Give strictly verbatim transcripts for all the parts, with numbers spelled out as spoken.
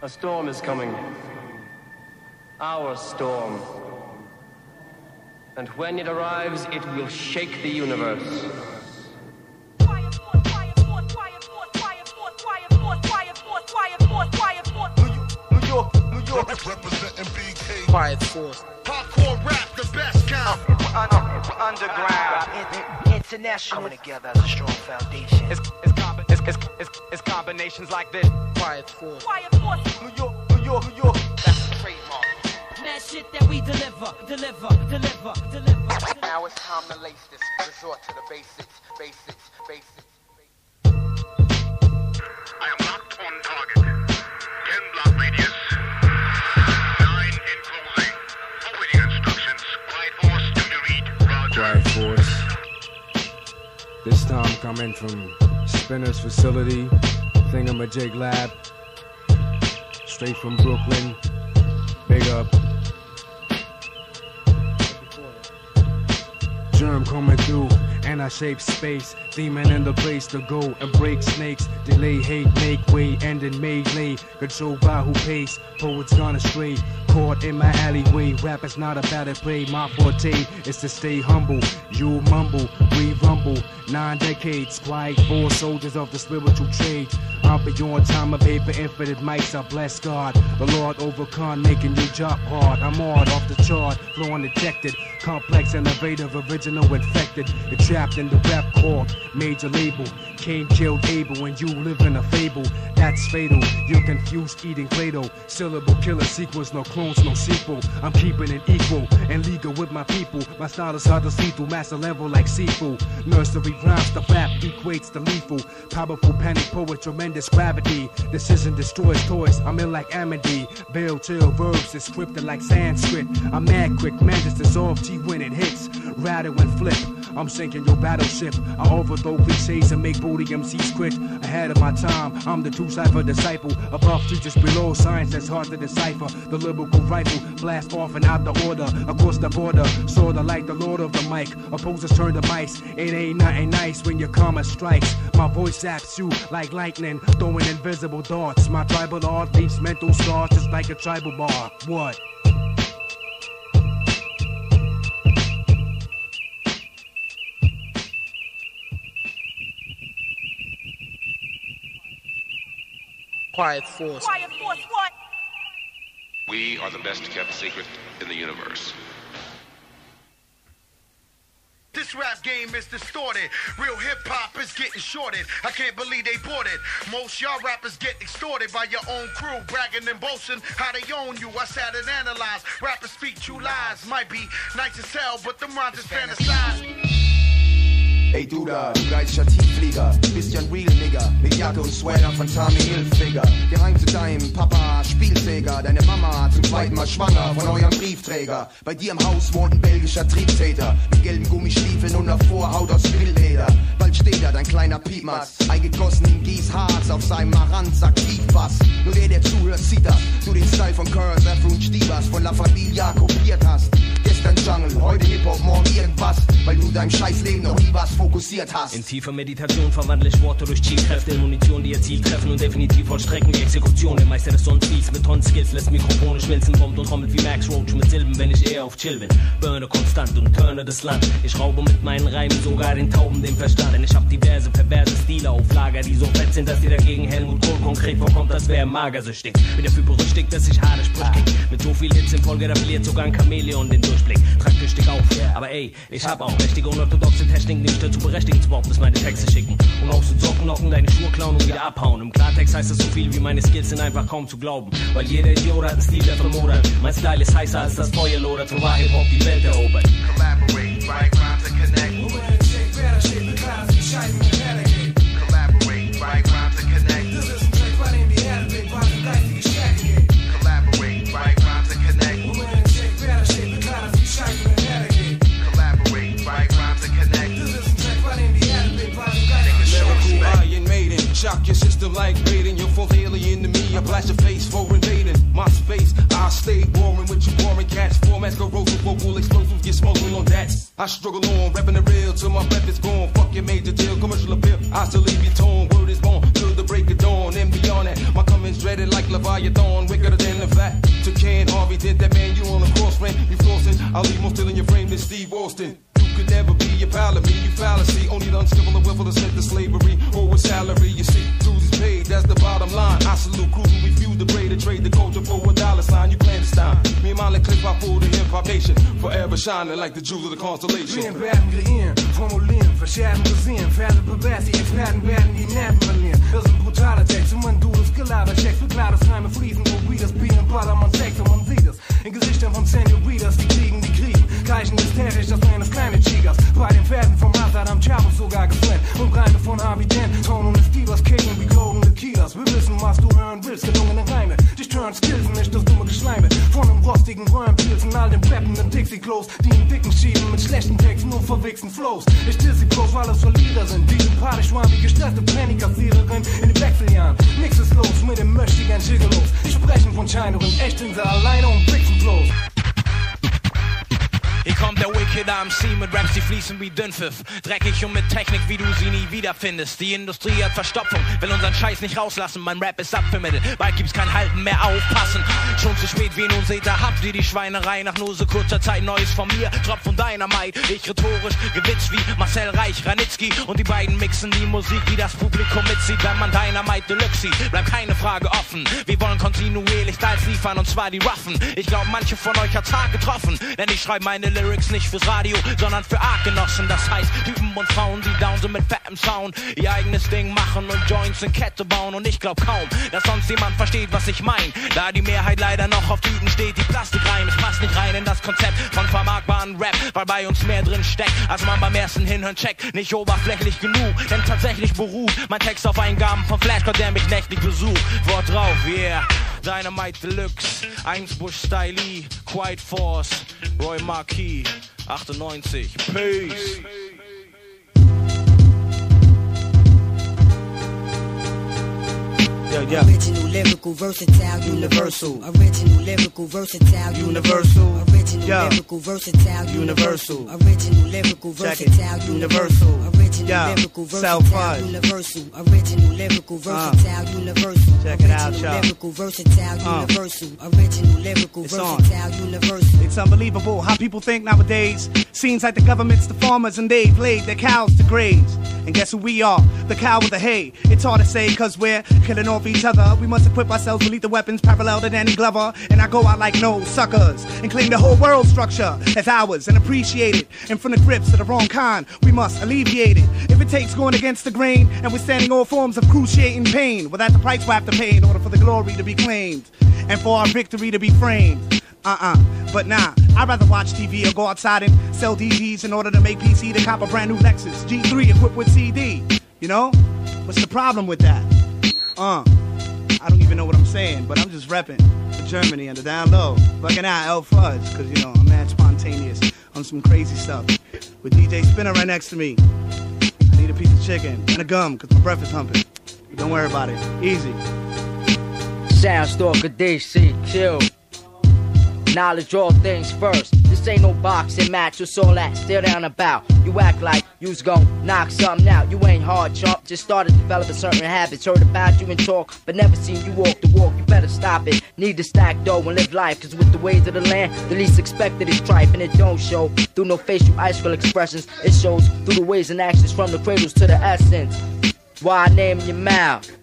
A storm is coming. Our storm. And when it arrives, it will shake the universe. New York, New York, representing B K. Quiet Force. Hardcore rap, the best kind. Uh, underground, international. Coming together as a strong foundation. It's, it's, combi it's, it's, it's, it's combinations like this. Quiet Force. Quiet Force. New York, New York, New York. That's the trademark. That shit that we deliver, deliver, deliver, deliver. Now it's time to lace this. Resort to the basics, basics, basics. I am locked on target. Ten block radius. Nine in closing. Awaiting instructions. Quiet Force, do you read? Roger. Quiet Force. This time coming from Spinner's facility, Thingamajig Lab. Straight from Brooklyn. Big up. Germ coming through, and I shape space. Demon in the place to go and break snakes. Delay, hate, make way, end in melee. Controlled by who pays. Poets gone astray. Caught in my alleyway. Rap is not a battle play. My forte is to stay humble. You mumble, we rumble. Nine decades, quiet four soldiers of the spiritual trade. I'm beyond time of paper, infinite mics. I bless God. The Lord overcome, making your job hard. I'm hard off the chart, flow undetected. Complex, innovative, original, infected. You're trapped in the rap court. Major label, Cain killed Abel, and you live in a fable. That's fatal. You're confused eating Play-Doh. Syllable killer sequels, no clones, no sequel. I'm keeping it equal and legal with my people. My style is hard to see through, master level like seafood. Nursery rhymes, the rap equates to lethal. Powerful panic poet, tremendous gravity. Decision destroys toys. I'm in like Amity. Veil chill verbs is scripted like Sanskrit. I'm mad quick, man just dissolve T when it hits. Rattle and flip. I'm sinking your battleship. I overthrow cliches and make booty M Cs quit. Ahead of my time, I'm the true cipher disciple. Above teachers below, science that's hard to decipher. The lyrical rifle, blast off and out the order. Across the border, sorta like the lord of the mic. Opposers turn to mice. It ain't nothing nice when your karma strikes. My voice zaps you like lightning, throwing invisible darts. My tribal art leaves mental scars just like a tribal bar. What? Quiet Force. Quiet Force, what? We are the best kept secret in the universe. This rap game is distorted. Real hip-hop is getting shorted. I can't believe they bought it. Most y'all rappers get extorted by your own crew, bragging and boasting how they own you. I sat and analyzed. Rappers speak true lies. Might be nice as hell, but them rhymes is fantasized. Ey du da, du geizischer Tiefflieger, bist ja ein Real Nigger, mit Jacke und Sweater von Tommy Hilfiger. Geheim zu deinem Papa, Spielträger, deine Mama zum zweiten Mal schwanger von eurem Briefträger. Bei dir im Haus wohnt ein belgischer Triebtäter, mit gelben Gummistiefeln und einer Vorhaut aus Wildleder. Bald steht da dein kleiner Piepmatz, eingegossen in Gießharz, auf seinem Maranz aktiv was. Nur der, der zuhört, sieht das, du den Style von Curse, Afro und Stiebers von La Familia kopiert hast. Gestern Jungle, heute Hip-Hop, morgen irgendwas, weil du deinem Scheißleben noch nie was fokussiert hast. In tiefer Meditation verwandle ich Worte durch Chi-Kräfte in Munition, die ihr Ziel treffen und definitiv vollstrecken wie Exekution. Der Meister des Sonnenspiels mit Tonnen-Skills lässt Mikrofone schmelzen, bombt und trommelt wie Max Roach mit Silben, wenn ich eher auf Chill bin. Burne konstant und turne das Land. Ich raube mit meinen Reimen sogar den Tauben den Verstand, denn ich hab diverse perverse Stile auf Lager, die so fett sind, dass die dagegen Helmut Kohl konkret vorkommt, als wäre magersüchtig. Bin dafür berüchtigt, dass ich harte Sprüche krieg. Mit so viel Hits in Folge, da verliert sogar ein Chamäleon den Durchblick. Trag tüchtig auf, aber ey, ich hab auch mächtige unorthodoxe Techniken, die mich dazu berechtigen zu behaupten, dass meine Texte schicken. Und auch so Socken locken, deine Schuhe klauen und wieder abhauen. Im Klartext heißt das so viel wie meine Skills sind einfach kaum zu glauben. Weil jeder Idiot hat einen Stil, der vermodert. Mein Style ist heißer als das Feuer lodert. So war Hip-Hop die Welt erobert. Collaborate, write rhymes and connect. Collaborate, write rhymes and connect. Collaborate, write rhymes and connect. Collaborate, write rhymes and connect. Lyrical Iron Maiden, shock your system like Raiden. You're full alien to me, I blast your face for invading my space. I stay warring with you boring cats. Formats go roll with vocal explosives, get smoking on that. I struggle on, repping the real till my breath is gone. Fuck your major deal, commercial appeal, I still leave you torn. Word is born till the break of dawn and beyond that. My coming villains dreaded like Leviathan, wickeder than the vat. To Ken Harvey did that man you on the cross ran. You flossing, I'll leave more still in your frame than Steve Austin. You could never be a pal of me, you fallacy. Only the uncivil and willful are sent to slavery or with salary. You see, dues is paid, that's the bottom line. I salute crews who refuse to pray to trade the culture for a dollar sign. You clandestine. Me and Molly Cliff, I fool the hip hop nation. Forever shining like the jewels of the constellation. Leren werden kreieren, formulieren, verschärfen, dosieren. Verse pervers, die Experten werden die Nerven verlieren. Das sind brutale Texte, man du das Gelaber checkst. Beklares Reime fließen, wo Readers bieten, Ballermann Sex und man sieht es. In Gesichtern von Senoritas, die kriegen, die kriegen. Gleichen hysterisch, das eines kleine Chicas. Bei den Pferden vom Assad am Chavo sogar geflennt. Und Reime von Habitant, Ton und Steelers, Kagan wie glowende Kilas. Wir wissen, was du hören willst, gelungene Reime. Dich turn Skills, nicht das dumme Geschleime. Von einem rostigen Rhyme-Pilzen, all den rappenden Dixie-Klos, die in dicken Schieben mit schlechten Texten und verwichsten Flows. Ich diss sie bloß, weil es Verlierer sind. Die sympathisch waren wie gestresste Penny-Kassiererin in den Wechseljahren. Nix ist los mit dem Möchtegern Gigolos. Die sprechen von Schein und echt sind sie alleine und Brixen bloß. Hier kommt der Wicked R M C mit Raps, die fließen wie Dünnpfiff. Dreckig und mit Technik, wie du sie nie wiederfindest. Die Industrie hat Verstopfung, will unseren Scheiß nicht rauslassen. Mein Rap ist abvermittelt, bald gibt's kein Halten mehr, aufpassen. Schon zu spät, wie nun seht ihr, habt ihr die Schweinerei. Nach nur so kurzer Zeit Neues von mir, Tropf von Dynamite. Ich rhetorisch, gewitzt wie Marcel Reich, Ranitzky. Und die beiden mixen die Musik, wie das Publikum mitzieht. Wenn man Dynamite Deluxe sieht, bleibt keine Frage offen. Wir wollen kontinuierlich Styles liefern, und zwar die Ruffen. Ich glaub, manche von euch hat's hart getroffen, denn ich schreib meine Lyrics nicht fürs Radio, sondern für Artgenossen. Das heißt, Typen und Frauen, die down sind mit fettem Sound, ihr eigenes Ding machen und Joints in Kette bauen. Und ich glaub kaum, dass sonst jemand versteht, was ich mein. Da die Mehrheit leider noch auf Tüten steht, die Plastikreim, es passt nicht rein in das Konzept von vermarktbaren Rap, weil bei uns mehr drin steckt, als man beim ersten Hinhören checkt. Nicht oberflächlich genug, denn tatsächlich beruht mein Text auf Eingaben von Flashcode, der mich nächtlich besucht. Wort drauf, yeah. Dynamite Deluxe, Einsbusch Stylee, Quiet Force, Roy Marquis, achtundneunzig, Peace. Yo, yo. Original, lyrical, versatile, universal. Original, lyrical, versatile, universal. Original, yo. Lyrical, versatile, universal. Original, lyrical, versatile, universal. Original, lyrical, versatile, universal. Original, lyrical, versatile, universal. Check it out, y'all. Lyrical, versatile, universal. Original, lyrical, versatile, universal. It's unbelievable how people think nowadays. Seems like the government's the farmers and they've laid their cows to graze. And guess who we are? The cow with the hay. It's hard to say cause we're killing off each other. We must equip ourselves with lethal weapons parallel to Danny Glover. And I go out like no suckers and claim the whole world structure as ours and appreciate it. And from the grips of the wrong kind, we must alleviate it. If it takes going against the grain and withstanding all forms of cruciating pain, well that's the price we'll have to pay in order for the glory to be claimed and for our victory to be framed. Uh-uh, but nah, I'd rather watch T V or go outside and sell D Vs in order to make P C to cop a brand new Lexus G three equipped with C D. You know? What's the problem with that? Uh, I don't even know what I'm saying, but I'm just repping for Germany and the down low. Bugging out L Fudge, cause you know, I'm mad spontaneous on some crazy stuff. With D J Spinner right next to me. I need a piece of chicken and a gum, cause my breath is humping. But don't worry about it, easy. Soundstalker D C Q. Knowledge all things first. This ain't no boxing match, what's all that still down about? You act like you's gon' knock something out. You ain't hard, chump, just started developing certain habits. Heard about you and talk, but never seen you walk the walk. You better stop it, need to stack dough and live life. Cause with the ways of the land, the least expected is strife. And it don't show through no facial icicle expressions. It shows through the ways and actions from the cradles to the essence. Why name your mouth?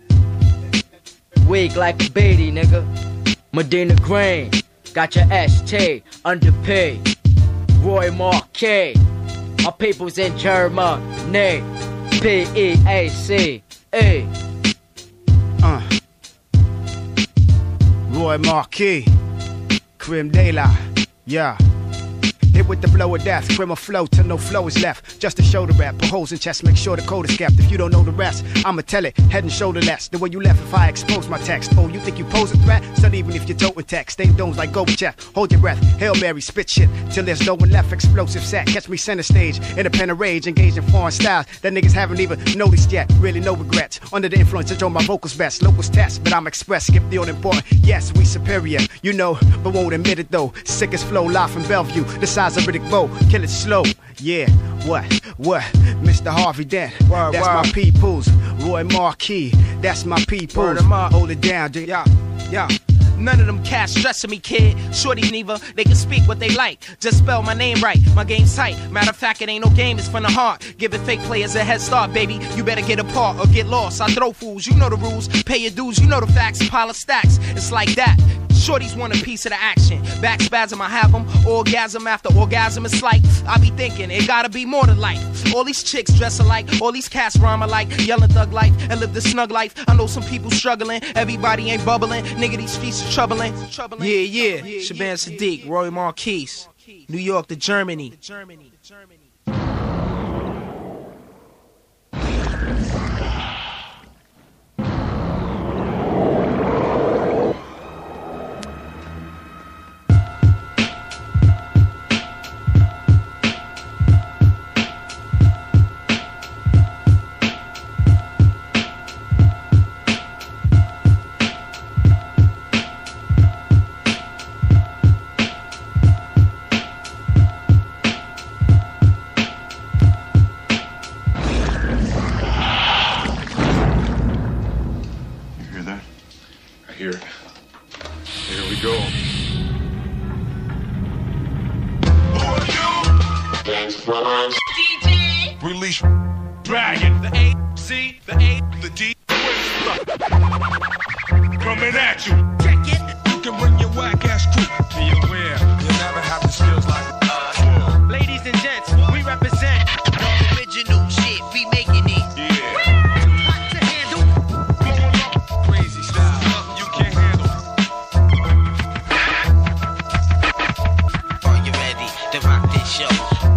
Weak like a baby, nigga. Medina Green. Got your S T underpaid. Roy Marquis. My people's in Germany. P E A C E. Uh. Roy Marquis. Creme de la. Yeah. Hit with the blow of death, grim or flow till no flow is left. Just to show the rap, put holes in chest, make sure the code is kept. If you don't know the rest, I'ma tell it, head and shoulder less. The way you left if I expose my text. Oh, you think you pose a threat? Son, even if you're toting text. Stay domes like Gorbachev, hold your breath. Hail Mary, spit shit, till there's no one left. Explosive set, catch me center stage. In a pen of rage, engaged in foreign styles that niggas haven't even noticed yet. Really no regrets. Under the influence, I draw my vocals best. Locals test, but I'm express, skip the unimportant. Yes, we superior, you know, but won't admit it though. Sickest flow, live from Bellevue. The size styles of Riddick Bowe, kill it slow. Yeah, what, what? Mister Harvey Dent, word, that's word. my peoples. Roy Marquis, that's my peoples. Hold it down, J. Yeah, yeah. None of them cats stressing me, kid. Shorties neither, they can speak what they like. Just spell my name right, my game's tight. Matter of fact, it ain't no game, it's from the heart. Giving fake players a head start, baby. You better get apart or get lost. I throw fools, you know the rules. Pay your dues, you know the facts. Pile of stacks, it's like that. Shorties want a piece of the action. Back spasm, I have them. Orgasm after orgasm, it's like I be thinking it gotta be more to life. All these chicks dress alike, all these cats rhyme alike. Yelling thug life and live the snug life. I know some people struggling, everybody ain't bubbling. Nigga, these streets are troubling. Yeah, yeah. Shaban Sadiq, Roy Marquis, New York to Germany. Release Dragon, the A, C, the A, the D, coming at you. Check it. You can bring your whack ass crew. Be aware, you'll never have the skills like us. Ladies and gents, we represent the original shit, we making it. Yeah. Hot to handle. Crazy style, nothing you can't handle. Are you ready to rock this show?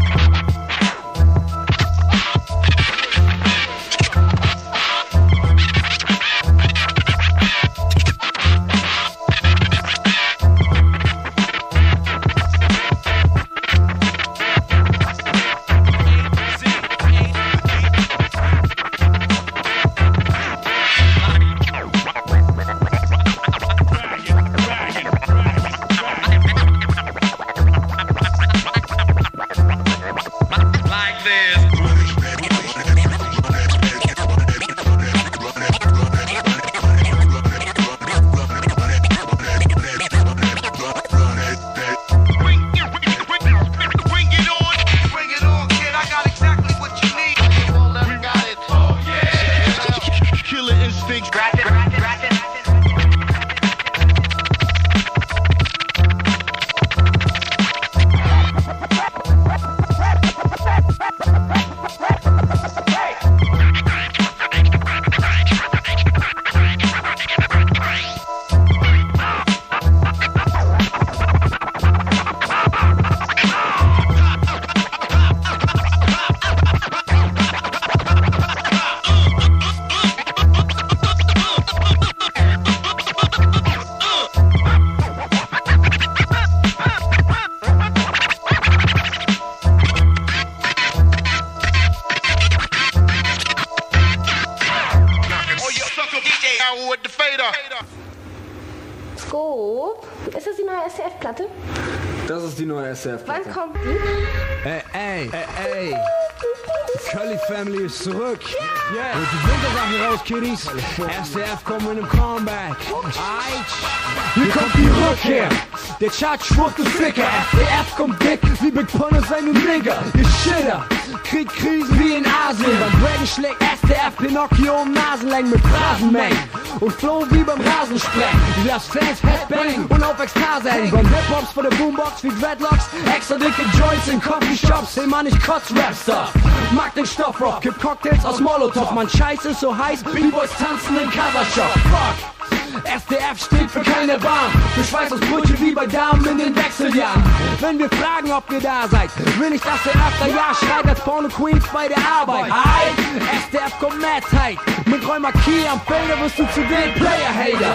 Scope? Ist das die neue S C F-Platte? Das ist die neue S C F-Platte. Wann kommt die? Ey, ey, ey, ey. Die Curly Family ist zurück. Ja! Yeah. Und die Wintersachen raus, Kiddies. S C F kommt mit einem Comeback. Aight. Hier kommt die Rückkehr. Der Chart schwurt und Ficker. S C F kommt dick wie Big Pun und seine Nigger. Ihr Shitter kriegt Krisen wie in Asien. Beim Dragon schlägt S C F Pinocchio um Nasenlängen mit Phrasenmengen. Und Flow wie beim Rasensprengen. Ich lass Fans headbang und auf Ekstase hängen. Beim Hip-Hops vor der Boombox wie Dreadlocks. Extra dicke Joints in Coffeeshops. Hey Mann, ich kotz Rap-Stuff. Mag den Stoffrock, kipp Cocktails aus Molotow. Mann, Scheiß ist so heiß, B-Boys tanzen in Kasachshop. Fuck! S D F steht für keine Bahn. Für Schweißausbrüche wie bei Damen in den Wechseljahren. Wenn wir fragen, ob ihr da seid, will ich, dass ihr öfter Ja schreit als Porno Queens bei der Arbeit. Hi, S D F kommt mad tight. Mit Roy Marquis am Fader wirst du zu den Player-Hater.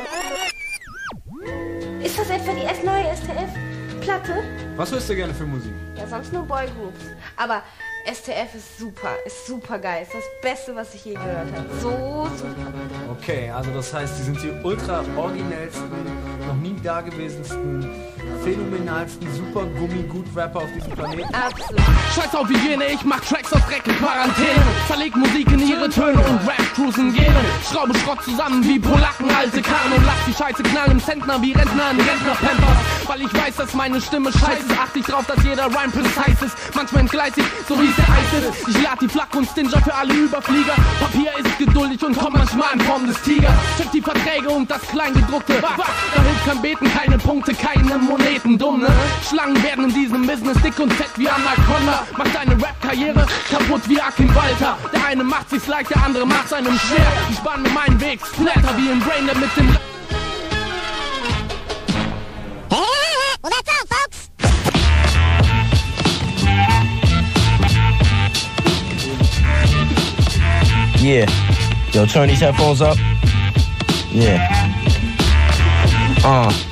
Ist das etwa die erste neue S T F-Platte? Was hörst du gerne für Musik? Ja, sonst nur Boygroups. Aber S T F ist super, ist super geil. Ist das Beste, was ich je gehört habe. So super. Okay, also das heißt, die sind die ultra originellsten, noch nie die dagewesensten, phänomenalsten Super-Gummi-Gut-Rapper auf diesem Planeten. Absolut. Scheiß auf Hygiene, ich mach Tracks auf Dreck in Quarantäne. Verleg Musik in ihre Töne und Rap-Cruisen Gene. Schraube Schrott zusammen wie Polacken, alte Karren und lass die Scheiße knallen im Zentner wie Rentner in Rentner-Pampers. Weil ich weiß, dass meine Stimme scheiße ist, achte ich drauf, dass jeder Rhyme precise ist. Manchmal entgleisig, so wie es der Eis ist. Ich lad die Flak und Stinger für alle Überflieger. Papier ist geduldig und kommt manchmal in Form des Tigers. Check die Verträge und das Kleingedruckte. Was? Da hilft kein Beten, keine Punkte, keine Moneten. Dumm, ne? Schlangen werden in diesem Business dick und fett wie Anaconda. Macht deine Rap-Karriere kaputt wie Akin Walter. Der eine macht sich's leicht, der andere macht's einem schwer. Ich bahn mir meinen Weg, splatter wie ein Brain, der mit dem... Well, that's all, folks. Yeah. Yo, turn these headphones up. Yeah. Uh.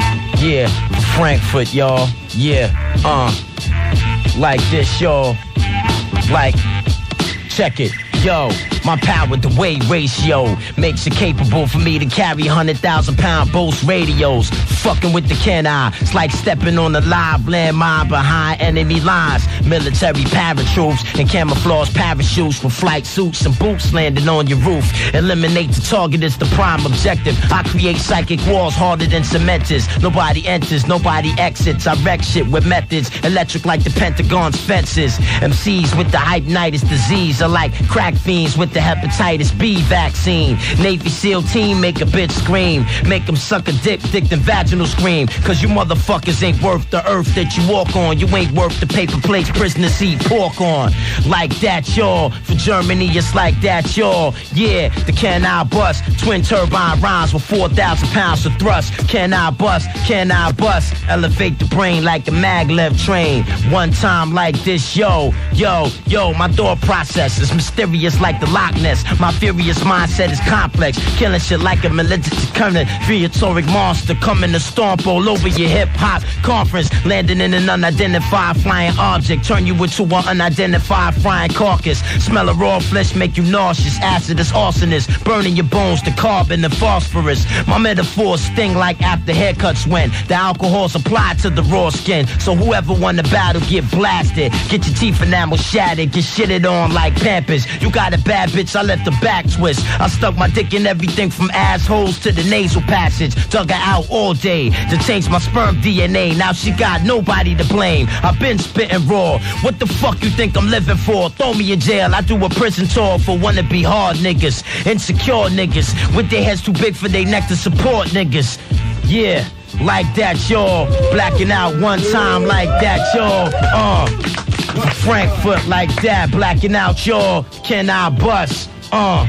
Yeah. Frankfurt, y'all. Yeah. Uh. Like this, y'all. Like, check it. Yo, my power to weight ratio makes it capable for me to carry one hundred thousand pound Bose radios. Fucking with the Ken I, it's like stepping on a live landmine behind enemy lines. Military paratroops and camouflage parachutes with flight suits and boots landing on your roof. Eliminate the target is the prime objective. I create psychic walls harder than cementers. Nobody enters, nobody exits. I wreck shit with methods, electric like the Pentagon's fences. M Cs with the hypenitis disease are like crack fiends with the hepatitis B vaccine. Navy SEAL team make a bitch scream. Make them suck a dick, dick the vaginal scream. Cause you motherfuckers ain't worth the earth that you walk on. You ain't worth the paper plates prisoners eat pork on. Like that, y'all. For Germany, it's like that, y'all. Yeah, the Can I Bust? Twin turbine rhymes with four thousand pounds of thrust. Can I bust? Can I bust? Elevate the brain like a maglev train. One time like this, yo. Yo, yo, my thought process is mysterious like the Loch Ness. My furious mindset is complex. Killing shit like a malignant current. Prehistoric monster coming to stomp all over your hip-hop conference. Landing in an unidentified flying object. Turn you into an unidentified frying carcass. Smell of raw flesh make you nauseous. Acid is arsonist. Burning your bones to carbon and phosphorus. My metaphors sting like after haircuts when the alcohol's applied to the raw skin. So whoever won the battle get blasted. Get your teeth enamel shattered. Get shitted on like Pampers. You got a bad bitch, I let the back twist. I stuck my dick in everything from assholes to the nasal passage. Dug her out all day to change my sperm D N A. Now she got nobody to blame. I've been spitting raw. What the fuck you think I'm living for? Throw me in jail. I do a prison tour for wannabe hard niggas. Insecure niggas with their heads too big for their neck to support niggas. Yeah, like that, y'all. Blacking out one time like that, y'all. Uh. Frankfurt like that, blacking out, y'all. Can I bust? Uh.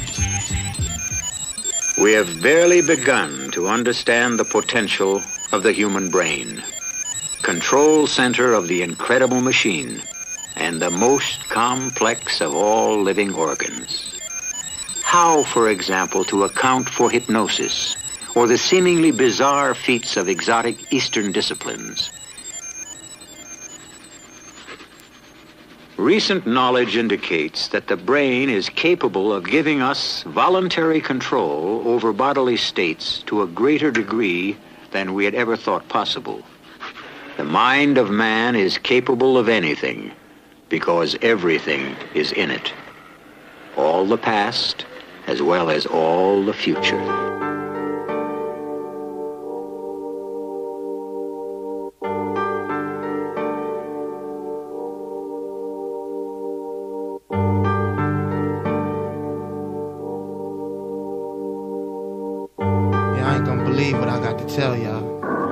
We have barely begun to understand the potential of the human brain, control center of the incredible machine, and the most complex of all living organs. How, for example, to account for hypnosis or the seemingly bizarre feats of exotic Eastern disciplines. Recent knowledge indicates that the brain is capable of giving us voluntary control over bodily states to a greater degree than we had ever thought possible. The mind of man is capable of anything because everything is in it. All the past as well as all the future. Tell y'all.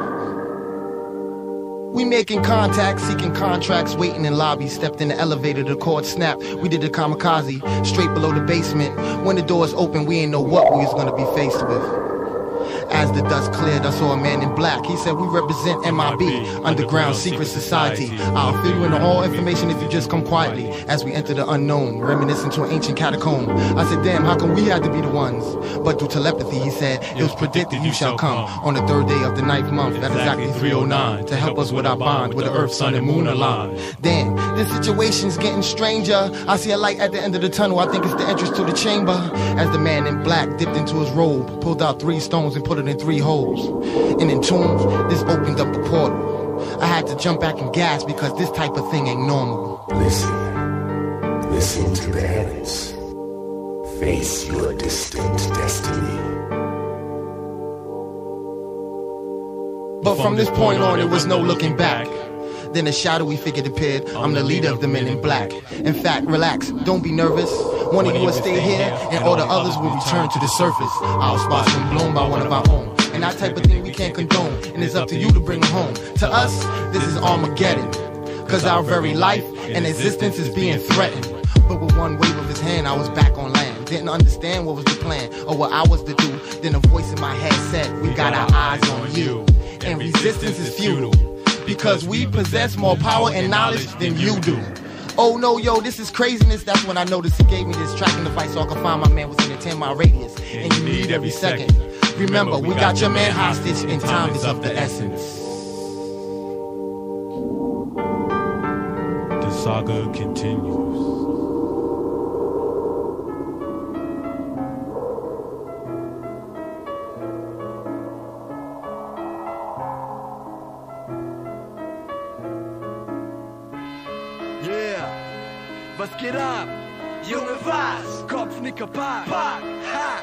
We making contact, seeking contracts, waiting in lobbies. Stepped in the elevator, the cord snapped. We did the kamikaze, straight below the basement. When the doors opened, we ain't know what we was gonna be faced with. As the dust cleared, I saw a man in black. He said, we represent M I B, Underground Secret Society. I'll fill you in on all information if you just come quietly. As we enter the unknown, reminiscing to an ancient catacomb. I said, damn, how come we had to be the ones? But through telepathy, he said, it was predicted you shall come on the third day of the ninth month, at exactly three oh nine, to help us with our bond, with the earth, sun, and moon aligned. Damn, this situation's getting stranger. I see a light at the end of the tunnel. I think it's the entrance to the chamber. As the man in black dipped into his robe, pulled out three stones and put shorter than three holes. And in tunes, this opened up a portal. I had to jump back and gasp because this type of thing ain't normal. Listen, listen to the heavens. Face your distinct destiny. But from this point on, there was no looking back. Then a shadowy figure appeared. I'm the leader of the men in black. In fact, relax, don't be nervous. One of you will stay here, and all the others will return to the surface. Our spots been blown by one of our own. And that type of thing we can't condone. And it's up to you to bring it home. To us, this is Armageddon. Cause our very life and existence is being threatened. But with one wave of his hand, I was back on land. Didn't understand what was the plan or what I was to do. Then a voice in my head said, we got our eyes on you. And resistance is futile. Because we possess more power and knowledge than you do. Oh no, yo, this is craziness. That's when I noticed he gave me this tracking device so I could find my man within a ten mile radius. And you need every second. Remember, we got your man hostage and time is of the essence. The saga continues. Was geht ab? Junge, was? Kopfnicker, Park, Park, ha!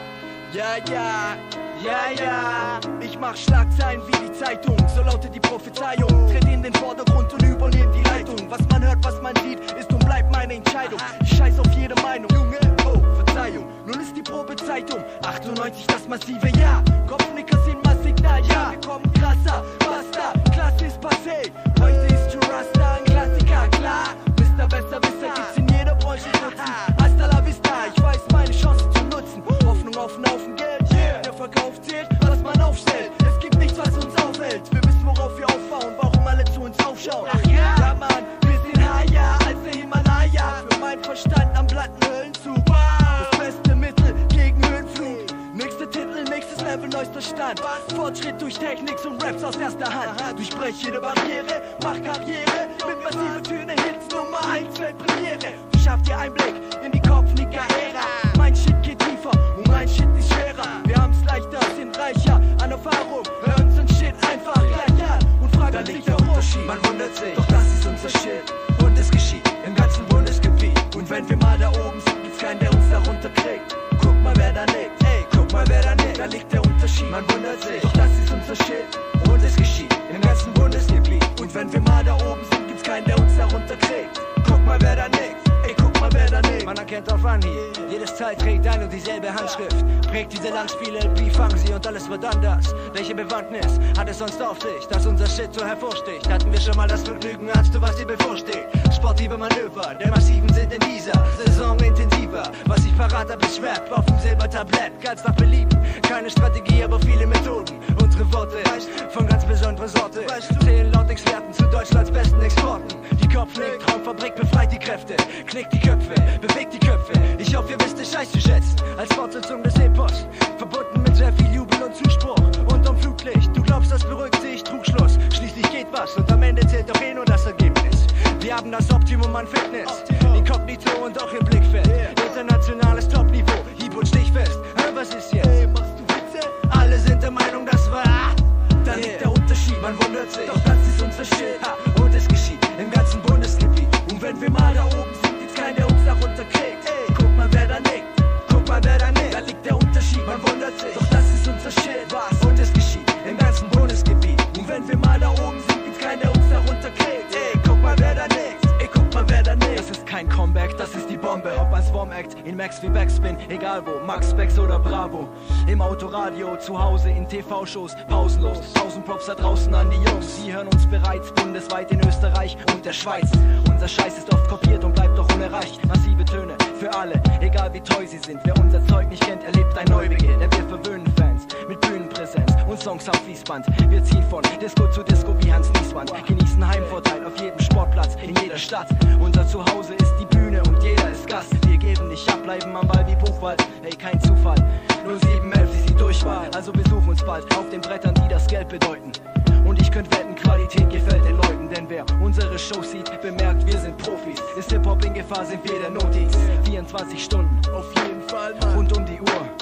Ja, ja, ja, ja. Ich mach Schlagzeilen wie die Zeitung, so lautet die Prophezeiung. Tritt in den Vordergrund und übernehm die Leitung. Was man hört, was man sieht, ist und bleibt meine Entscheidung. Ich scheiß auf jede Meinung. Junge, oh, Verzeihung. Nun ist die Probezeit um achtundneunzig das massive Ja. Kopfnicker sind mal Signal, ja. Wir kommen krasser, basta, Klasse ist passé. Heute ist Jurasta ein Klassiker, klar. Besserwisser gibt's in jeder Branche nutzen. Hasta la vista, ich weiß meine Chance zu nutzen. Hoffnung auf einen Haufen Geld, der Verkauf zählt, was man aufstellt. Es gibt nichts, was uns aufhält. Wir wissen, worauf wir aufbauen, warum alle zu uns aufschauen. Ach ja, ja Mann, wir sind higher als der Himalaya. Für meinen Verstand am glatten Höllenzug. Das beste Mittel gegen Höhenflug. Nächster Titel, nächstes Level, neuester Stand. Fortschritt durch Techniks und Raps aus erster Hand. Durchbrech jede Barriere, mach Karriere. Mit massive Töne, Hits, Nummer eins, Weltpremiere. Verschafft dir Einblick in die Kopfnicker-Ära. Mein Shit geht tiefer und mein Shit ist schwerer. Wir haben's leichter, sind reicher an Erfahrung. Hör unseren Shit einfach gleich an und frag da liegt der Unterschied. Man wundert sich, doch das ist unser Shit. Und es geschieht im ganzen Bundesgebiet. Und wenn wir mal da oben sind, gibt's keinen, der uns darunter kriegt. Guck mal, wer da liegt, ey, guck mal, wer da liegt. Da liegt der Unterschied. Man wundert sich, doch das ist unser Shit. Und es geschieht im ganzen Bundesgebiet. Und wenn wir mal da oben sind, gibt's keinen, der uns darunter kriegt. Guck mal, wer da nickt. Ey, guck mal, wer da nickt. Man erkennt auf Anhieb, jedes Teil trägt ein und dieselbe Handschrift. Prägt diese Landspiele, wie fangen sie und alles wird anders. Welche Bewandtnis hat es sonst auf sich, dass unser Shit so hervorsticht? Hatten wir schon mal das Vergnügen, ahnst du, was dir bevorsteht? Sportive Manöver, der Massiven sind in dieser Saison intensiver. Was ich parat hab, ist Rap auf dem Silbertablett, ganz nach Belieben. Keine Strategie, aber viele Methoden. Unsere Worte von ganz besonderer Sorte zählen laut Experten zu Deutschlands besten Exporten. Die Kopfnick, Traumfabrik befreit die Kräfte, knickt die Köpfe, bewegt die Köpfe. Ich hoffe, ihr wisst es Scheiß zu schätzen. Als Fortsetzung des Epos, verbunden mit sehr viel Jubel und Zuspruch. Unterm Flutlicht, du glaubst, das beruhigt sich, Trugschluss. Schließlich geht was und am Ende zählt doch eh nur das Ergebnis. Wir haben das Optimum an Fitness, Inkognito und auch im Blickfeld. Internationales Topniveau, hieb- und stichfest. Hör, was ist jetzt? Hey, machst du Witze? Alle sind der Meinung, das war da liegt der Unterschied, man wundert sich. Doch das ist unser Shit, ha, und es geschieht im ganzen Bundesgebiet. Und wenn wir mal da oben sind, gibt's keinen, der uns darunter kriegt. Ey, guck mal, wer da nickt. Guck mal, wer da nickt. Da liegt der Unterschied, man wundert sich. Doch das ist unser Shit, was? Und es geschieht im ganzen Bundesgebiet. Und wenn wir mal da oben sind, gibt's keinen, der uns darunter kriegt. Ey, guck mal, wer da nickt. Ey, guck mal, wer da nickt. Das ist kein Comeback, das ist die Bombe. Ob als Swarm-Act, in Max wie Backspin, egal wo, Max, Specs oder Bravo. Im Autoradio, zu Hause, in T V-Shows, pausenlos. Tausend Props da draußen an die Jungs. Sie hören uns bereits bundesweit in Österreich und der Schweiz. Unser Scheiß ist oft kopiert und bleibt doch unerreicht. Massive Töne für alle, egal wie treu sie sind. Wer unser Zeug nicht kennt, erlebt ein Neubeginn. Denn wir verwöhnen Fans mit Bühnenpräsenz und Songs am Fließband. Wir ziehen von Disco zu Disco wie Hans Niesmann. Genießen Heimvorteil auf jedem Sportplatz, in jeder Stadt. Unser Zuhause ist die Bühne und jeder ist Gast. Wir geben nicht ab, bleiben am Ball wie Buchwald. Hey, kein Zufall. null sieben elf ist die Durchwahl. Also besuch uns bald auf den Brettern, die das Geld bedeuten. Und ich könnte wetten, Qualität gefällt den Leuten. Denn wer unsere Show sieht, bemerkt, wir sind Profis. Ist Hip-Hop in Gefahr, sind wir der Notiz. vierundzwanzig Stunden, auf jeden Fall, Mann. Rund um die Uhr. Bald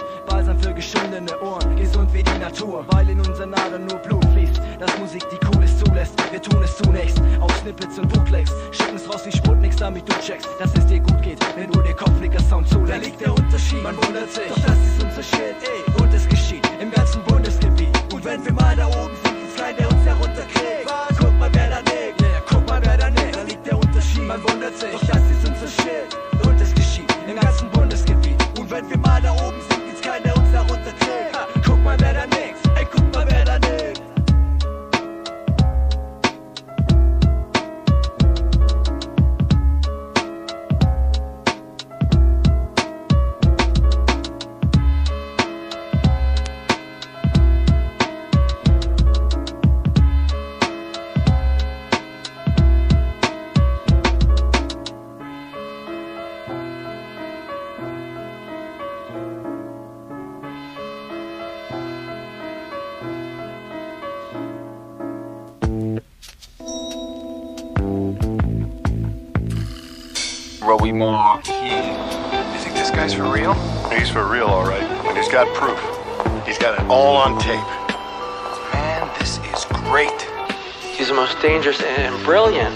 Sparsam für geschundene Ohren, gesund wie die Natur, weil in unseren Adern nur Blut fließt. Das Musik, die Cooles zulässt, wir tun es zunächst auf Snippets und Bootlegs, schicken's raus wie Sputniks, damit du checkst, dass es dir gut geht, wenn du den Kopfnicker-Sound zulässt. Da liegt der Unterschied, man wundert sich, doch das ist unser Shit, ey. Und es geschieht im ganzen Bundesgebiet. Und wenn wir mal da oben sind, gibt's keinen, der uns herunterkriegt. Guck mal, wer da nickt, yeah, guck mal, wer da nickt. Da liegt der Unterschied, man wundert sich, doch das ist unser Shit. Und es geschieht im ganzen Bundesgebiet. Und wenn wir mal da oben sind, gibt's keinen, der uns herunterkriegt. Ha, guck mal, wer da nickt, ey, guck mal, wer da nickt. Roey Moore. You think this guy's for real? He's for real, all right. And he's got proof. He's got it all on tape. Man, this is great. He's the most dangerous and brilliant.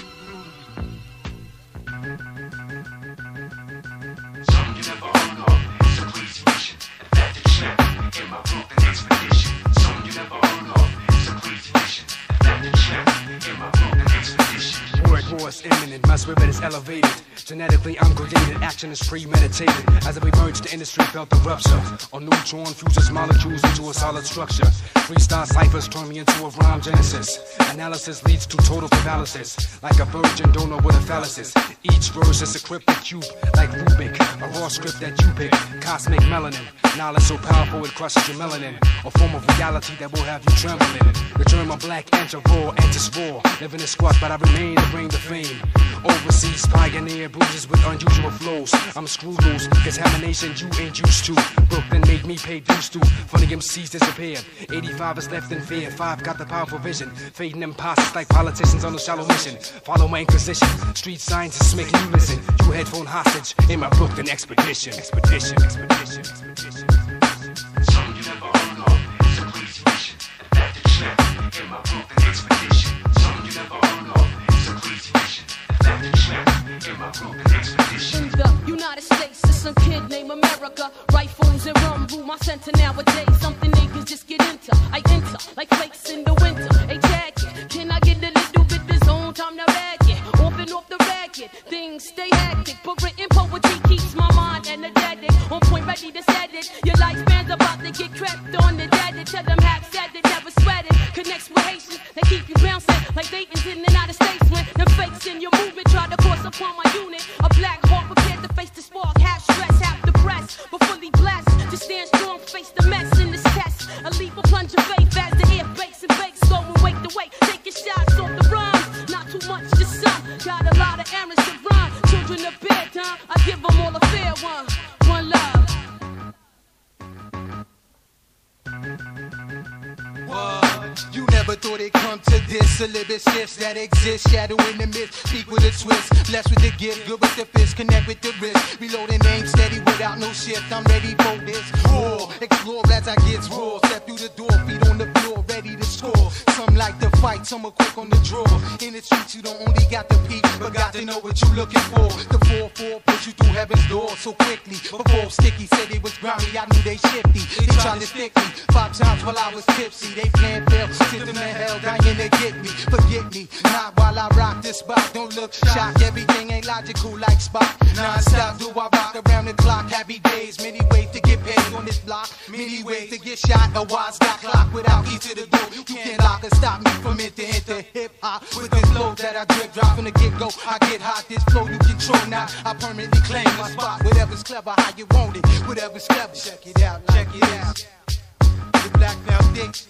Imminent, my spirit is elevated. Genetically, I'm created, action is premeditated. As I emerge, the industry felt the rupture. A neutron fuses molecules into a solid structure. Freestyle ciphers turn me into a rhyme genesis. Analysis leads to total paralysis. Like a virgin donor with a phalluses. Each verse is a cryptic cube, like Rubik. A raw script that you pick, cosmic melanin. Knowledge so powerful it crushes your melanin. A form of reality that will have you trembling. The germ of black enter raw, enters raw. Living in squat, but I remain to bring the fame. Overseas pioneer bruises with unusual flows. I'm screwed loose, contamination you ain't used to. Brooklyn made me pay dues to. Funny M Cs disappeared. eighty-five is left in fear. Five got the powerful vision. Fading imposters like politicians on a shallow mission. Follow my inquisition. Street scientists make you listen. You headphone hostage in my Brooklyn expedition. Expedition, expedition, expedition. Some you never heard of. It's a crazy mission. Back to check in my Brooklyn expedition. Some you never heard of. It's a crazy mission. Back to check in my Brooklyn expedition. In the United States, there's some kid named America. Rifles and rum rule my center nowadays. Something niggas just get into. I enter like flakes in the winter. A jacket, can I get a little bit of zone? Time to rag it. Off and off the racket, things stay hectic. But written poetry keeps my mind energetic. On point, ready to set it. Your lifespan's about to get crept on the dead. Tell them half said it, never sweat it. Connects with Haitians, they keep you bouncing like Dayton's in and out of states. When them fakes in your movement try to force upon my unit. A black hawk prepared to face the spark. Half stress, half depressed, but fully blessed. To stand strong, face the mess in this test. A leap of plunge of faith as the air bakes and bakes. Go and wake the wake, taking shots off the rhymes. Not too much, just some. Got a lot of errands to run. Children of bedtime, I give them all a fair one. One love. What? You never thought it'd come to this. A little bit shifts that exist, shadow in the mist. Speak with a twist, blessed with the gift, good with the fist, connect with the wrist. Reloading aim steady without no shift. I'm ready for this. Raw, explore as I get raw. Step through the door, feet on the floor, ready to score. Some like to fight, some are quick on the draw. In the streets, you don't only got to peep, but got to know what you looking for. The four four push you through heaven's door so quickly. Before Sticky said it was grimy, I knew they shifty. They tried to stick me five times while I was tipsy. They plan fail, sent them to hell, dying to get me. Forget me, not while I rock this spot. Don't look shocked, everything ain't logical like Spock. Non-stop, do I rock around the clock? Happy days, many ways to get paid on this block. Many ways to get shot, a wise got clock without key to the door. You can't lock or stop me from it to enter hip-hop. With this flow that I drip, drop from the get-go, I get hot. This flow you control now, I permanently claim my spot. Whatever's clever, how you want it, whatever's clever. Check it out, check it out. The Black Foundation.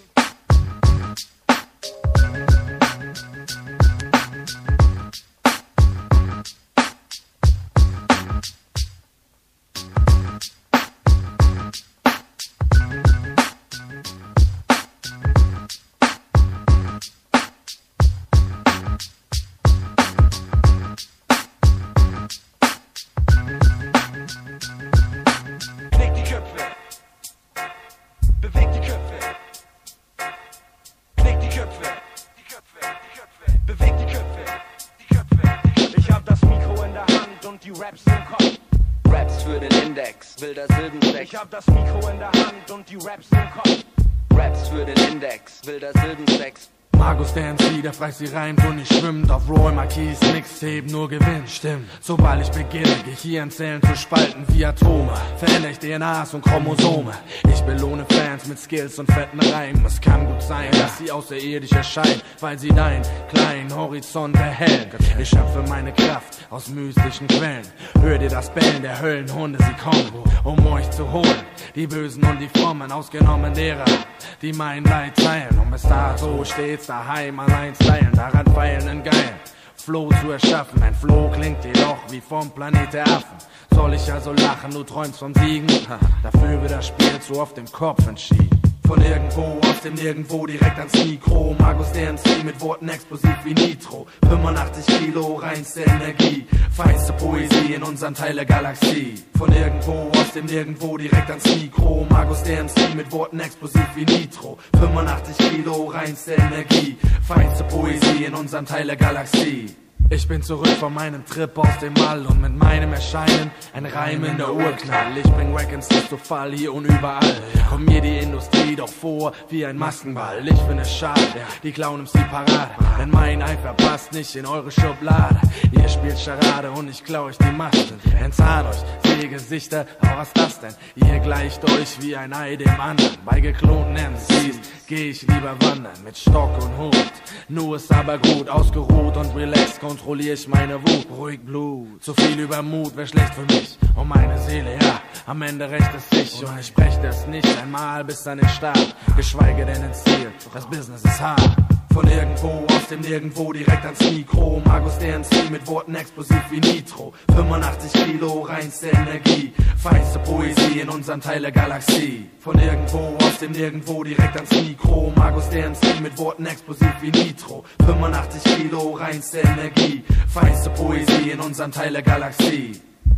hab das Mikro in der Hand und die Raps im Kopf. Raps für den Index, wilder Silbensex. Markus der M C, der frech sie reimt und nicht schwimmt. Auf Roy Marquis Mixtape nur Gewinn, stimmt. Sobald ich beginne, Gehirnzellen zu spalten wie Atome, verändere ich D N As und Chromosome. Ich belohne Fans mit Skills und fetten Reimen. Es kann gut sein, dass sie außerirdisch erscheinen, weil sie deinen kleinen Horizont erhellen. Ich schöpfe meine Kraft aus mystischen Quellen. Hör dir das Bellen der Höllenhunde, sie kommen, um euch zu holen. Die Bösen und die Frommen, ausgenommen derer, die mein Leid teilen. Um es da so stets daheim allein stylen, daran feilen einen geilen Flow zu erschaffen. Ein Flow klingt jedoch wie vom Planet der Affen. Soll ich also lachen, du träumst vom Siegen? Dafür wird das Spiel zu oft im Kopf entschieden. Von irgendwo, aus dem Nirgendwo, direkt ans Mikro. Markus der M C mit Worten explosiv wie Nitro. fünfundachtzig Kilo, reinste Energie. Feinste Poesie in unserem Teil der Galaxie. Von irgendwo, aus dem Nirgendwo, direkt ans Mikro. Markus der M C mit Worten explosiv wie Nitro. fünfundachtzig Kilo, reinste Energie. Feinste Poesie in unserem Teil der Galaxie. Ich bin zurück von meinem Trip aus dem All und mit meinem Erscheinen ein Reim in der Urknall. Ich bring Wack M Cs zu Fall hier und überall. Kommt mir die Industrie doch vor wie ein Maskenball. Ich finde es schade, die klauen M C Parade. Denn mein Eifer passt nicht in eure Schublade. Ihr spielt Charade und ich klau euch die Masten. Entzahn euch, sehe Gesichter, aber was das denn? Ihr gleicht euch wie ein Ei dem anderen. Bei geklonten M Cs geh ich lieber wandern mit Stock und Hut. Nur ist aber gut, ausgeruht und relaxed kontrolliere ich meine Wut. Ruhig Blut, zu viel Übermut wäre schlecht für mich. Und meine Seele, ja, am Ende rächt es sich. Und ich brech das nicht einmal bis an den Start. Geschweige denn ins Ziel, das Business ist hart. Von irgendwo, aus dem Nirgendwo, direkt ans Mikro. Markus der M C mit Worten explosiv wie Nitro. fünfundachtzig Kilo, reinste Energie. Feinste Poesie in unserem Teil der Galaxie. Von irgendwo, aus dem Nirgendwo, direkt ans Mikro. Markus der M C mit Worten explosiv wie Nitro. fünfundachtzig Kilo, reinste Energie. Feinste Poesie in unserem Teil der Galaxie.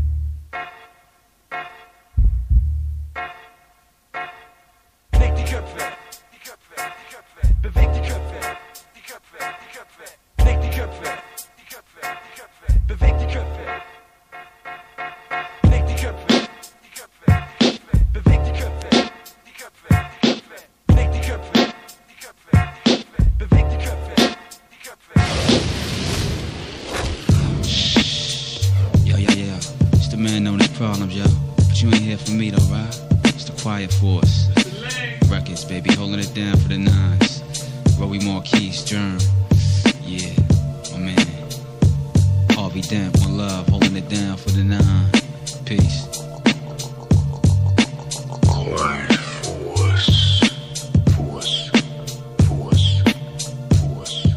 Knick die Köpfe, die Köpfe, die Köpfe, bewegt die Köpfe, die Köpfe, die Köpfe, knick die Köpfe, die Köpfe, die Köpfe, bewegt die Köpfe, knick die Köpfe, die Köpfe, die Köpfe, bewegt die Köpfe, die Köpfe, die Köpfe, knick die Köpfe, die Köpfe, die Köpfe, bewegt die Köpfe, die Köpfe. Yo, yo, yo, it's the man known as Problems, yo. But you ain't here for me though, right? It's the Quiet Force. Records, baby, holding it down for the nines. Rowie Marquis, Germ. Yeah, my man. Harvey Dent, one love, holding it down for the nine. Peace. Quiet Force. Force. Force. Force.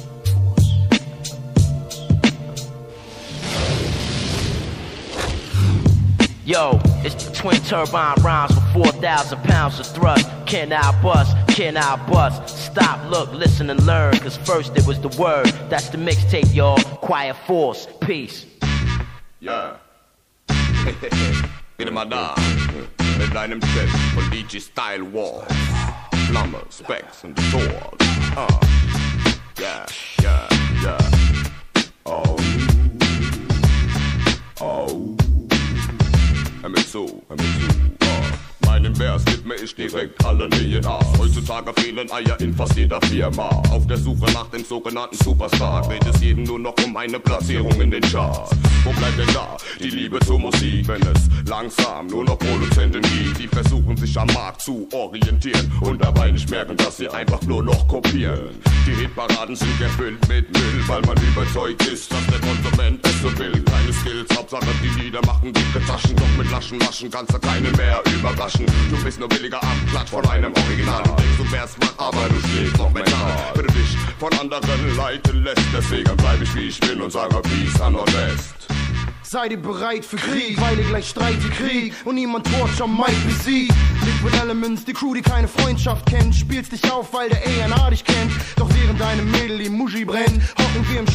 Yo, it's the twin turbine rhymes with four thousand pounds of thrust. Can I bust? Can I bust? Stop, look, listen and learn. Cause first it was the word. That's the mixtape, y'all. Quiet Force. Peace. Ja. Geht immer da. Mit deinem Set von D J Style Wall. Flamme, Specs und Tor. Ah. Ja, ja, ja. Oh. Oh. Hör mir zu, hör mir zu. Oh. Meinen Vers widme ich direkt allen D N As. Heutzutage fehlen Eier in fast jeder Firma. Auf der Suche nach dem sogenannten Superstar dreht es jeden nur noch um eine Platzierung in den Charts. Wo bleibt denn da die Liebe zur Musik, wenn es langsam nur noch Produzenten gibt, die versuchen sich am Markt zu orientieren und dabei nicht merken, dass sie einfach nur noch kopieren. Die Hitparaden sind gefüllt mit Müll, weil man überzeugt ist, dass der Konsument es so will. Keine Skills, Hauptsache die Lieder machen dicke Taschen, doch mit laschen Maschen kannst du keinen mehr überraschen. Du bist nur billiger Abklatsch von einem Original. Du denkst, du wärst was, aber du stehst noch mental. Wenn du dich von anderen leiten lässt, deswegen bleib ich wie ich bin und sage Peace an Nordwest. Seid ihr bereit für Krieg, weil ihr gleich streitet Krieg und niemand Torture Mike besiegt. Liquid Elements, die Crew, die keine Freundschaft kennt, spielst dich auf, weil der A N A dich kennt. Doch während deine Mädel die Muschi brennt, hocken wir im Studio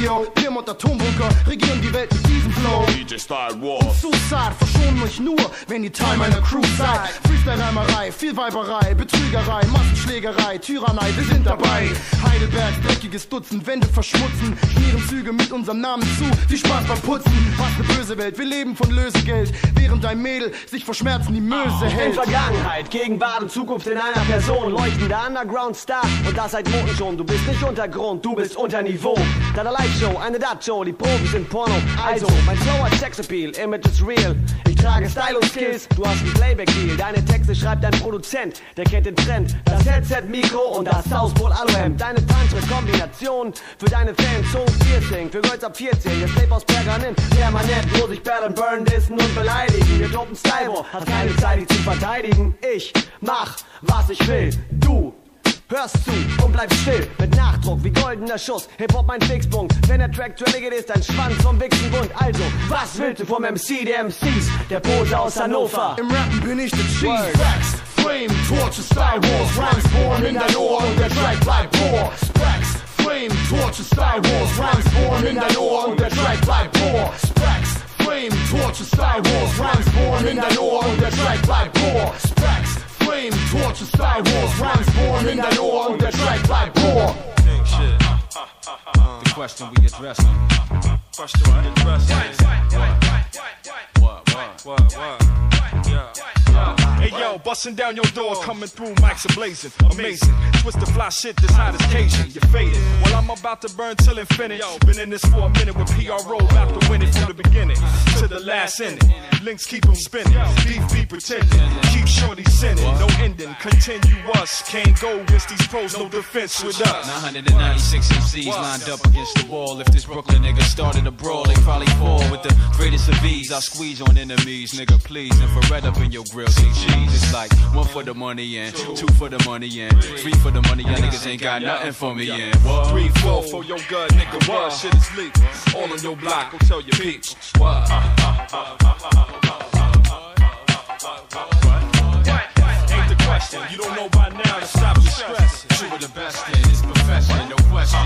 Yo, Pim und Atombunker regieren die Welt mit diesem Flow. D J Style Wars. Suicide, verschonen euch nur, wenn ihr Teil meiner Crew seid. Freestyle-Reimerei, viel Weiberei, Betrügerei, Massenschlägerei, Tyrannei, wir sind dabei. Heidelbergs dreckiges Dutzend, Wände verschmutzen, schmieren Züge mit unserem Namen zu. Viel Spaß beim Putzen, was ne böse Welt, wir leben von Lösegeld, während dein Mädel sich vor Schmerzen die Möse hält. In Vergangenheit, Gegenwart und Zukunft in einer Person, leuchtender Underground-Star und das seit Monaten schon. Du bist nicht Untergrund, du bist unter Niveau. Deine Lightshow, eine Dat-Show, die Proben sind Porno. Also, mein Flow hat Sexappeal, Image is real. Ich trage Style und Skills, du hast ein Playback-Deal. Deine Texte schreibt ein Produzent, der kennt den Trend. Das Headset-Mikro und das South Pole-Aluhemd. Deine Tantra-Kombination für deine Fans, Zungen-Piercing, für Girls ab vierzehn. Jetzt Tape aus Pergament, permanent muss ich Battle, Burn, dissen und beleidigen. Ihr dopen Style-War, hast keine Zeit, dich zu verteidigen. Ich mach, was ich will, du hörst zu und bleibst still. Mit Nachdruck wie goldener Schuss, Hip-Hop mein Fixpunkt. Wenn der Track trailig ist, dein Schwanz vom Wichsen bunt. Also, was willst du vom M C der M Cs, der Pose aus Hannover? Im Rappen bin ich der Cheese. Facts, Flame, Torture, Style Wars, Rhymes born in dein Ohr und der Track bleibt pur. Specs, Flame, Torture, Style Wars, Rhymes born in dein Ohr und der Track bleibt pur. Specs, Flame, Torture, Style Wars, Rhymes born in dein Ohr und der Track bleibt pur. Specs, Flame, Torture, Style Wars, Rhymes born in dein Ohr und der Track bleibt pur. The question we addressing. Question we addressing. What? What? What? What? What? Yeah. Hey yo, busting down your door, coming through, mics are blazing, amazing. Twist the fly shit that's hot as Cajun, you're faded. Well, I'm about to burn till infinite. Yo, been in this for a minute with P R O, about to win it from the beginning to the last inning. Links keep them spinning, beef be pretending, keep shorty sinning. No ending, continuous, can't go against these pros, no defense with us. nine hundred ninety-six M Cs lined up against the wall. If this Brooklyn nigga started a brawl, they probably fall with the greatest of ease. I squeeze on enemies, nigga, please. Infrared up in your grill, see cheese. It's like one for the money and two for the money and three for the money. Y'all niggas ain't got nothing for me and what? Three, four for your gut, nigga. What? Shit is legal. All on your block, go tell your people. What? Ain't the question. You don't know by now to stop the stress. True the best in this profession, no question.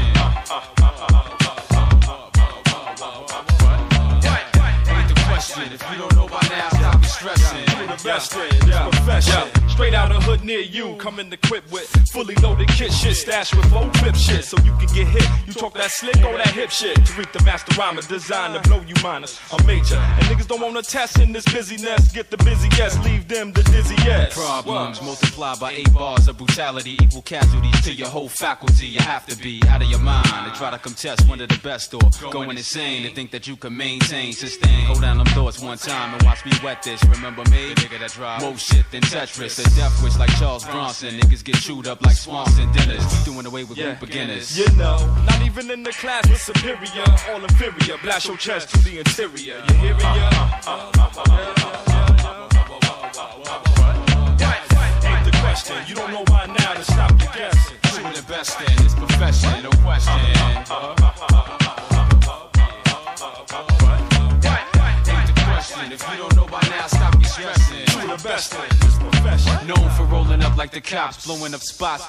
Ain't the question. If you don't know by now, stop the stressing. True the best in this profession. Straight out of hood near you, coming equipped with fully loaded kit shit, stashed with old clip shit, so you can get hit. You talk that slick or that hip shit. Tariq the master rhymer, designed to blow you minus. I'm major, and niggas don't wanna test in this busyness. Get the busiest, leave them the dizziest. Problems multiplied by eight bars of brutality, equal casualties to your whole faculty. You have to be out of your mind to try to contest one of the best, or going insane to think that you can maintain, sustain. Hold down them thoughts one time and watch me wet this. Remember me, the nigga that drive more shit than Tetris. A death wish like Charles Bronson. Niggas get chewed up like swamps and dinners. Doing away with yeah. beginners. You know, not even in the class with superior, all inferior. Blast your chest to the interior. You hearing ya? Ain't the question. You don't know by now to stop your guessing. True the best in this profession, no question. Ain't the question. If you don't know by now, stop your stressing. True the best in this profession. Known for rolling up like the cops, blowing up spots.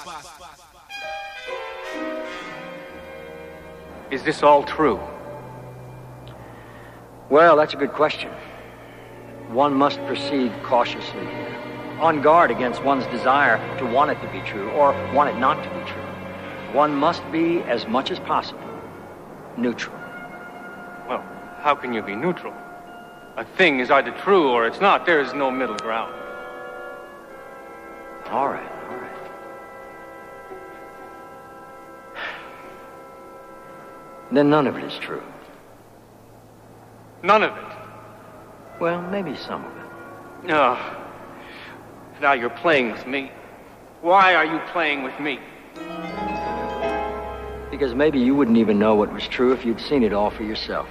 Is this all true? Well, that's a good question. One must proceed cautiously here, on guard against one's desire to want it to be true or want it not to be true. One must be, as much as possible, neutral. Well, how can you be neutral? A thing is either true or it's not. There is no middle ground. All right, all right. Then none of it is true. None of it? Well, maybe some of it. Oh, now you're playing with me. Why are you playing with me? Because maybe you wouldn't even know what was true if you'd seen it all for yourself.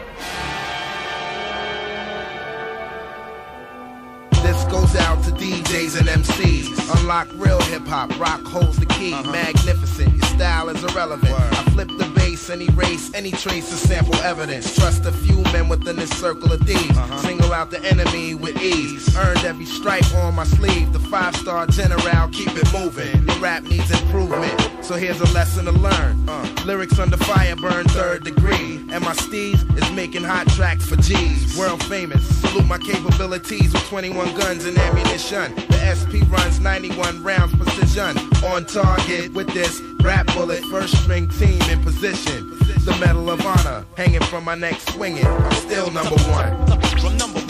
This goes out to D Js and M Cs. Unlock real hip-hop, rock holds the key. Uh-huh. Magnificent, your style is irrelevant. Word. I flip the bass and erase any trace of sample evidence. Trust a few men within this circle of thieves. Uh-huh. Single out the enemy with ease. Earned every stripe on my sleeve. The five-star general, keep it moving. Your rap needs improvement. So here's a lesson to learn. Uh, lyrics under fire burn third degree. And my steez is making hot tracks for G's. World famous. Salute my capabilities with twenty-one guns and ammunition. The S P runs ninety-one rounds precision. On target with this rap bullet. First string team in position. The Medal of Honor hanging from my neck swinging. I'm still number one. From number